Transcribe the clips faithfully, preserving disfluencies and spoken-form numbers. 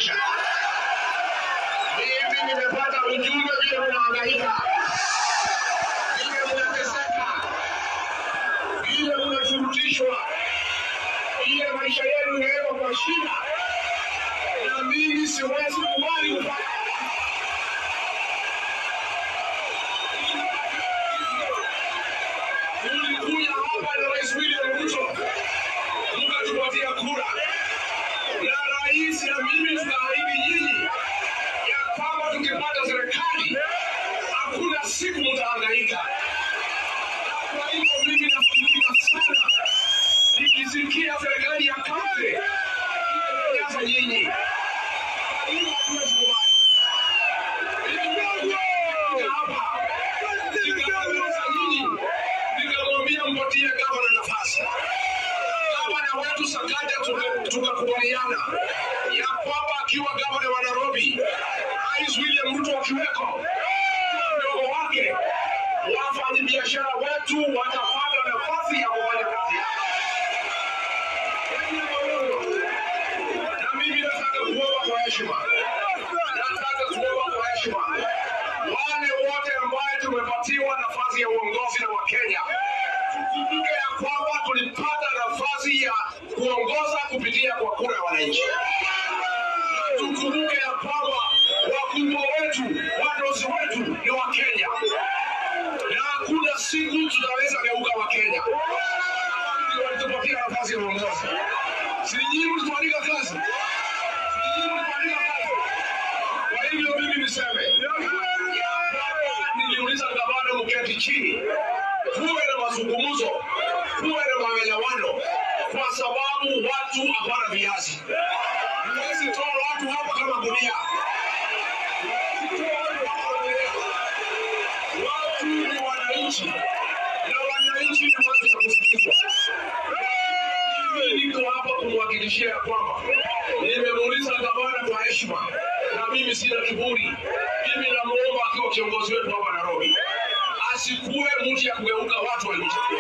kuwakilisha. Mimi nimepata ujumbe vile mnahangaika, vile mnateseka, vile mnashurutishwa, vile maisha yenu yako kwa shida, na mimi siwezi kubali ufanye. Tulikuja hapa na Rais William Ruto, mkatupatia kura, na rais na mimi tunaahidi nyinyi ya kwamba tukipata serikali hakuna siku mtahangaika. Kwa hivyo mimi nafaidika sana nikisikia serikali ya kaunti inajaza nyinyi. Kwa hivyo hakuna shukrani. Nikamwambia mpatie gavana nafasi. Gavana wetu Sakaja tukakubaliana ya kwamba akiwa gavana wa Nairobi, Rais William Ruto akiweko, mdogo wake, wafanyi biashara wetu watapata nafasi ya kufanya kazi yao. Na mimi nataka kuomba kwa heshima, nataka kuomba kwa heshima wale wote ambao tumepatiwa nafasi ya uongozi na Wakenya, tukumbuke ya kwamba tulipata nafasi ya kuongoza kupitia kwa kura ya wananchi. Na tukumbuke ya kwamba wakubwa wetu, wadosi wetu ni Wakenya, na hakuna siku tutaweza geuka Wakenya. Ndio walitupatia nafasi ya uongozi. Si nyinyi mlituandika kazi? Si nyinyi mlituandika kazi? Kwa hivyo mimi niseme, niliuliza gavana mketi chini, tuwe na mazungumzo, tuwe na maelewano, kwa sababu watu hapana viazi. Huwezi toa watu hapa kama gunia. Watu ni wananchi, na wananchi ni watu ya kusikizwa. Mimi niko hapa kumwakilishia ya kwamba nimemuuliza gavana kwa heshima, na mimi sina kiburi. Mimi namuomba akiwa kiongozi wetu hapa Nairobi, asikuwe mtu ya kugeuka watu walimchagua.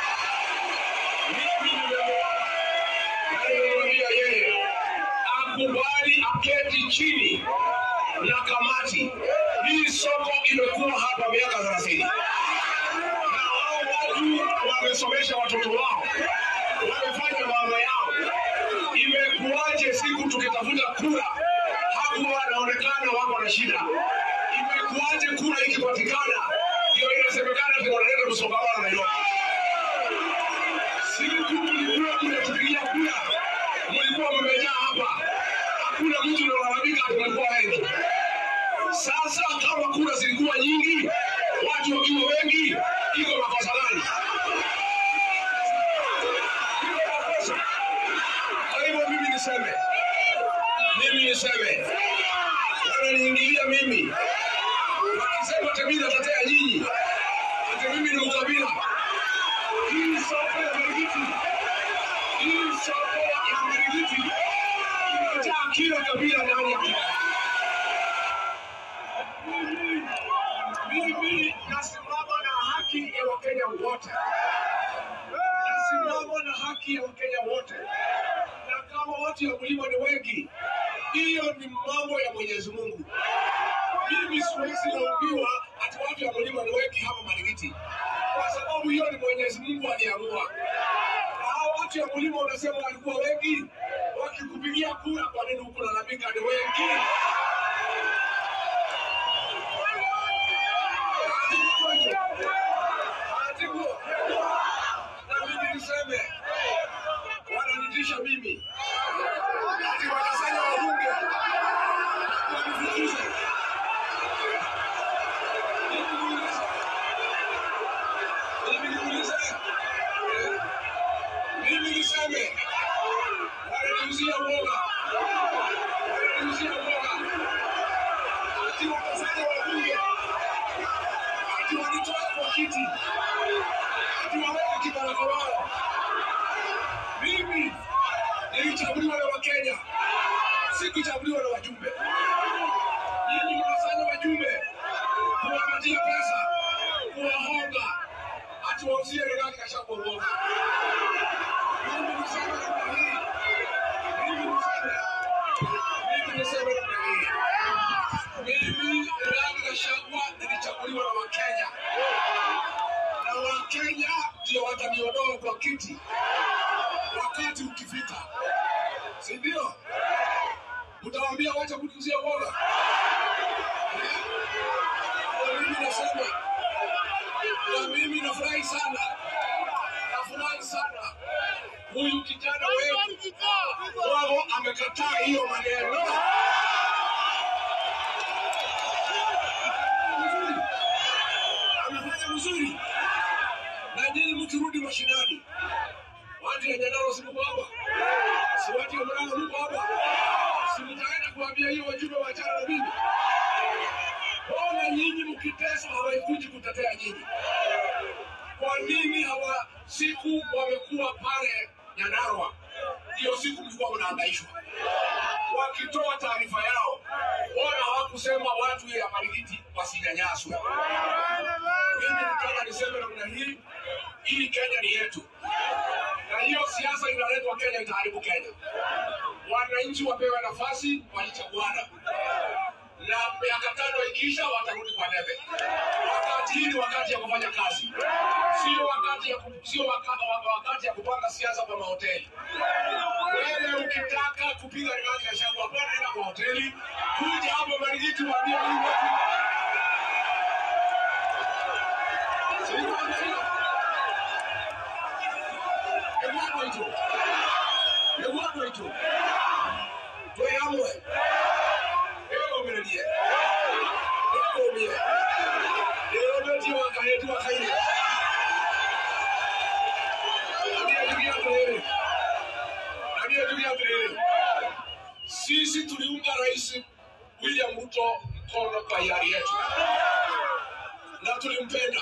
Mimi nimemwambia yeye akubali aketi chini na kamati. Hii soko imekuwa hapa miaka thelathini. Na hao watu wamesomesha watoto wao, wamefanya mambo yao. Imekuwaje siku tukitafuta kura hakuwa wanaonekana wako na shida? Imekuwaje kura ikipatikana ndio inasemekana tunaleta msongamano na Nairobi? Siku mlikuwa mnatupigia kura, mlikuwa mmejaa hapa, hakuna mtu analalamika tulikuwa wengi. Sasa kama kura zilikuwa nyingi, watu wakiwa wengi, iko makosa gani? Kwa hivyo mimi niseme, mimi niseme, wananiingilia mimi, wakisema tabila tatea nyinyi, ati mimi ni mkabila. Hii soko ya Marigiti, hii soko ya Marigiti, imejaa kila kabila ndani yake. Mimi nasimama na haki ya Wakenya wote. Nasimama na haki ya Wakenya wote. Na kama watu ya mlima ni wengi, hiyo ni mambo ya Mwenyezi Mungu. Mimi siwezi laumiwa ati watu ya mlima ni wengi hapa Marigiti, kwa sababu hiyo ni Mwenyezi Mungu aliamua. Na hao watu ya mlima wanasema walikuwa wengi, wakikupigia kura kwa nini huko nalalamika ni wengi? Na mimi niseme, wananitisha mimi, ati watasanya wabunge wanifukuze. Mimi niseme, wananiuzia uoga, wananiuzia uoga, ati watasanya wabunge, ati wanitoa kwa kiti, ati waweke kibaraka wao. Mimi nilichaguliwa na Wakenya, sikuchaguliwa na wajumbe. Nyinyi mnasanya wajumbe, kuwapatia pesa, kuwahonga, ati wauzie Rigathi Gachagua uoga. Mimi niseme, mimi niseme, mimi niseme kiti wakati ukifika, si ndio? Mtawaambia wacha kuniuzia uoga. Mimi nasema, na mimi nafurahi sana, nafurahi sana. Huyu kijana wetu wao amekataa hiyo maneno. Amefanya mzuri. Na nyinyi mturudi mashinani. Watu ya Nyandarua siku hapa. Si watu ya Murang'a mko hapa. Si mtaenda kuambia hiyo wajumbe wa chama na mimi. Mbona nyinyi mkiteswa hawaikuji kutetea nyinyi? Kwa nini hawa siku wamekuwa pale Nyandarua? Hiyo siku mlikuwa mnahangaishwa. Wakitoa taarifa yao, wala hawakusema watu ya Marigiti wasinyanyaswe. Mimi nataka niseme namna hii, hii Kenya ni yetu. Na hiyo siasa inaletwa Kenya itaharibu Kenya. Wananchi wapewe nafasi, walichaguana. Na miaka tano ikiisha watarudi kwa debe. Wakati hii ni wakati ya kufanya kazi. Sio wakati ya sio wakati, wakati ya kupanga siasa kwa mahoteli. Wewe ukitaka kupiga Rigathi Gachagua bwana enda kwa hoteli, kuja hapo Marigiti waambie hii watu. Sio ndio? Ewa hicho. Ewa hicho. Toi amwe. Ewa mrelie. Ewa mie. Ewa ndio tiwa kaetu wa kaini. Sisi tuliunga Rais William Ruto mkono kwa hiari yetu. Na tulimpenda.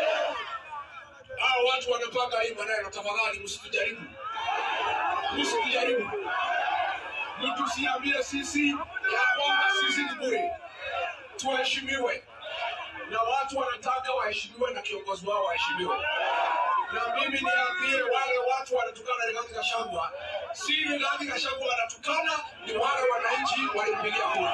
Hao watu wanapanga hii maneno, tafadhali msitujaribu. Msitujaribu. Mtu siambie sisi ya kwamba sisi ni bure. Tuheshimiwe. Na watu wanataka waheshimiwe na kiongozi wao waheshimiwe. Na mimi niambie wale watu wanatukana Rigathi Gachagua, si Rigathi Gachagua wanatukana, ni wale wananchi walimpigia kura.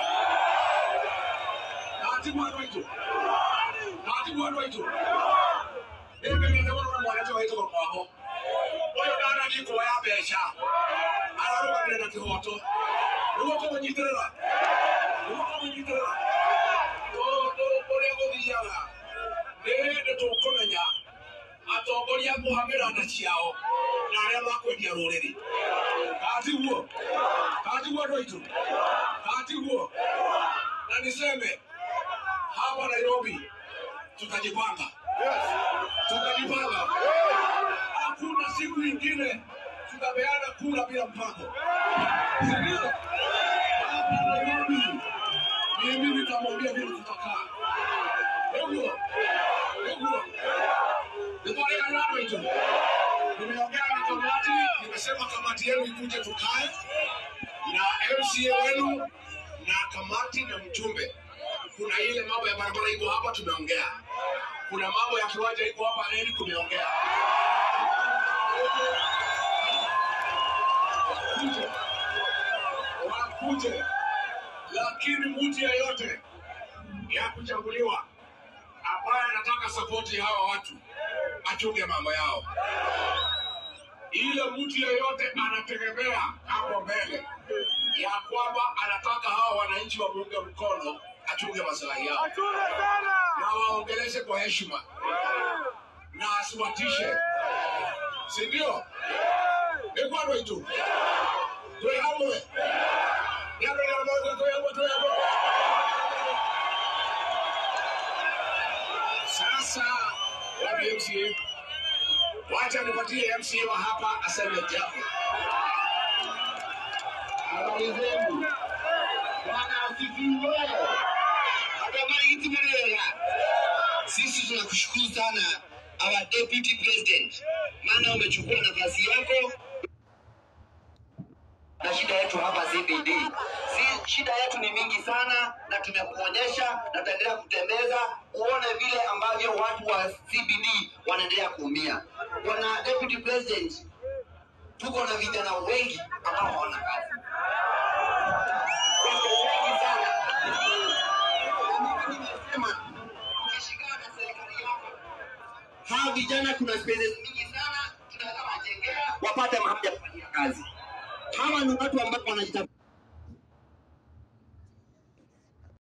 Hatibu watu wetu. Hatibu watu wetu. Ebe ndio wana mwanachama wetu kwa kwao. Oyo dana kiko ya besha. Araruka nenda kihoto. Uko kama nyiterera. Uko kama nyiterera. Todo porego diyaga. Nende to komenya. Atongoria kuhamira na ciao na aria makwendia ruriri. Katiguo. Katiguo ndoito. Katiguo. Na niseme hapa Nairobi tutajipanga. Tutajipanga. Hakuna siku nyingine tutabeana kura bila mpango. Ndio. Hapa Nairobi mimi nitamwambia vile tutakaa. Ndio. Ndio. Nipale kanado hicho. Nimeongea na kamati, nimesema kamati yenu ikuje tukae na M C A wenu na kamati na mjumbe. Kuna ile mambo ya barabara iko hapa tumeongea. Kuna mambo ya kiwanja iko hapa leo tumeongea. Wakuje. Wakuje. Lakini mtu yeyote ya kuchaguliwa ambaye anataka support hawa watu achunge mambo yao. Ile mtu yeyote anategemea hapo mbele ya kwamba anataka hawa wananchi wa muunge mkono achunge maslahi yao. Na waongeleshe kwa heshima. Na asiwatishe. Si ndio? Eko hapo hicho. Toe hapo. Yale ya moja toe hapo toe hapo. Sasa wapi M C A? Wacha nipatie M C A wa hapa aseme jambo. Habari zenu. Bwana asifiwe. Habari itimelea. Sisi tunakushukuru sana our deputy president. Maana umechukua nafasi yako. Na shida yetu hapa C B D. Si shida yetu ni mingi sana na tumekuonyesha na tutaendelea kutembeza uone vile ambavyo watu wa C B D wanaendelea kuumia. Bwana deputy president, tuko na vijana wengi ambao hawana kazi. Wengi sana. Mimi nimesema ukishikana na serikali yako, hawa vijana kuna spaces mingi sana tunaweza wapate mahali ya kufanya kazi. Hawa ni watu ambao wanajitafuta